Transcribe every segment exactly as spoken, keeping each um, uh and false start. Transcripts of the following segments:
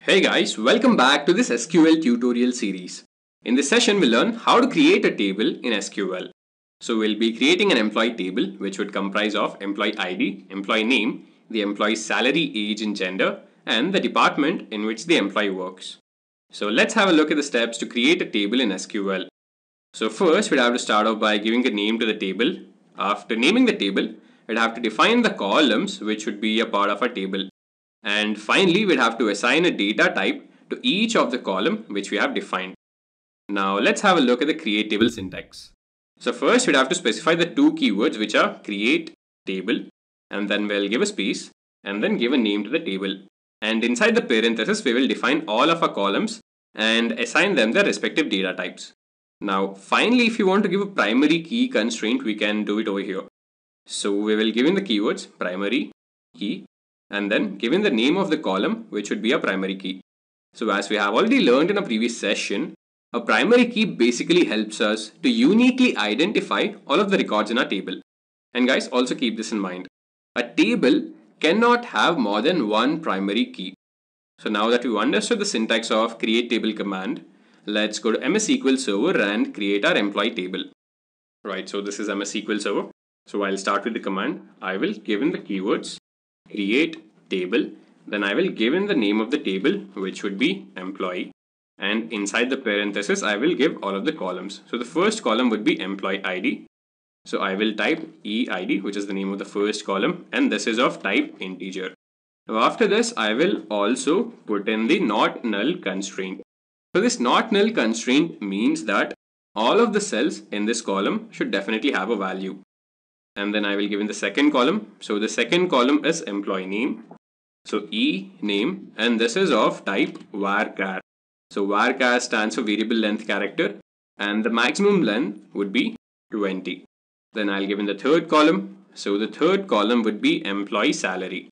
Hey guys, welcome back to this S Q L tutorial series. In this session, we'll learn how to create a table in S Q L. So we'll be creating an employee table which would comprise of employee I D, employee name, the employee's salary, age and gender, and the department in which the employee works. So let's have a look at the steps to create a table in S Q L. So first, we'd have to start off by giving a name to the table. After naming the table, we'd have to define the columns which would be a part of our table. And finally, we'd have to assign a data type to each of the column which we have defined. Now let's have a look at the create table syntax. So first we'd have to specify the two keywords which are create table, and then we'll give a space and then give a name to the table. And inside the parenthesis, we will define all of our columns and assign them their respective data types. Now finally, if you want to give a primary key constraint, we can do it over here. So we will give in the keywords primary key and then given the name of the column which would be a primary key. So as we have already learned in a previous session, a primary key basically helps us to uniquely identify all of the records in our table. And guys, also keep this in mind. A table cannot have more than one primary key. So now that we've understood the syntax of create table command, let's go to M Y S Q L Server and create our employee table. Right, so this is M Y S Q L Server. So I'll start with the command. I will give in the keywords create table, then I will give in the name of the table which would be employee, and inside the parenthesis I will give all of the columns. So the first column would be employee I D, so I will type E I D, which is the name of the first column, and this is of type integer. Now after this I will also put in the not null constraint. So this not null constraint means that all of the cells in this column should definitely have a value. And then I will give in the second column. So the second column is employee name. So E name, and this is of type ware. So ware stands for variable length character, and the maximum length would be twenty. Then I'll give in the third column. So the third column would be employee salary.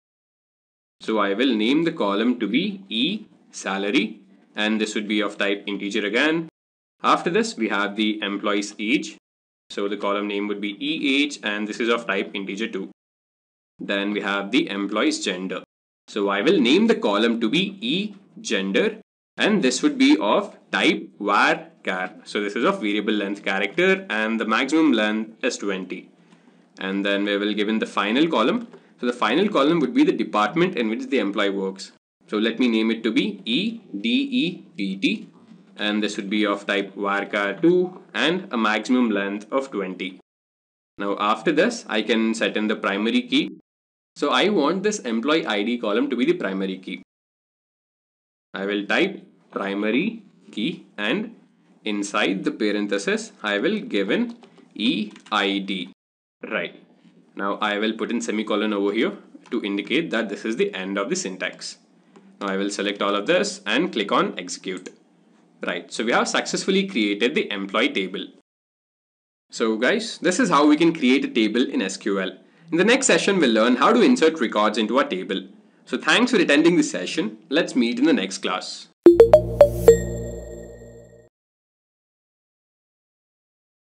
So I will name the column to be E salary, and this would be of type integer again. After this, we have the employee's age. So the column name would be E H, and this is of type integer too. Then we have the employee's gender. So I will name the column to be E gender, and this would be of type var char. So this is of variable length character, and the maximum length is twenty. And then we will give in the final column. So the final column would be the department in which the employee works. So let me name it to be E D E P T. And this would be of type varchar two and a maximum length of twenty. Now after this, I can set in the primary key. So I want this employee I D column to be the primary key. I will type primary key, and inside the parenthesis, I will give in E I D. Right. Now I will put in semicolon over here to indicate that this is the end of the syntax. Now I will select all of this and click on execute. Right, so we have successfully created the employee table. So guys, this is how we can create a table in S Q L. In the next session, we'll learn how to insert records into our table. So thanks for attending this session. Let's meet in the next class.